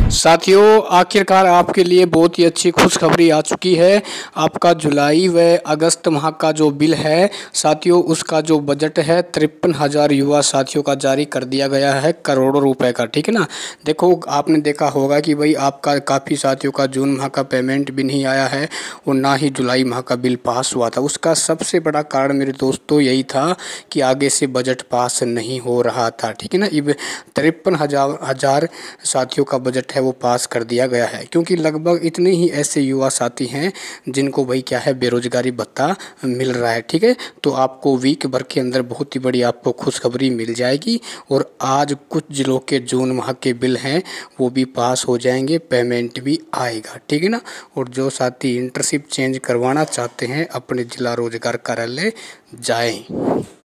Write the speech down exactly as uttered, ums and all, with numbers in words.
साथियों, आखिरकार आपके लिए बहुत ही अच्छी खुशखबरी आ चुकी है। आपका जुलाई व अगस्त माह का जो बिल है साथियों, उसका जो बजट है तिरपन हज़ार युवा साथियों का जारी कर दिया गया है, करोड़ों रुपए का। ठीक है ना। देखो, आपने देखा होगा कि भाई आपका काफ़ी साथियों का जून माह का पेमेंट भी नहीं आया है और ना ही जुलाई माह का बिल पास हुआ था। उसका सबसे बड़ा कारण मेरे दोस्तों यही था कि आगे से बजट पास नहीं हो रहा था। ठीक है ना। अब तिरपन हजार हजार साथियों का बजट है वो पास कर दिया गया है, क्योंकि लगभग इतने ही ऐसे युवा साथी हैं जिनको भाई क्या है बेरोजगारी भत्ता मिल रहा है। ठीक है। तो आपको वीक भर के अंदर बहुत ही बड़ी आपको खुशखबरी मिल जाएगी और आज कुछ जिलों के जून माह के बिल हैं वो भी पास हो जाएंगे, पेमेंट भी आएगा। ठीक है ना। और जो साथी इंटर्नशिप चेंज करवाना चाहते हैं अपने जिला रोजगार कार्यालय जाएं।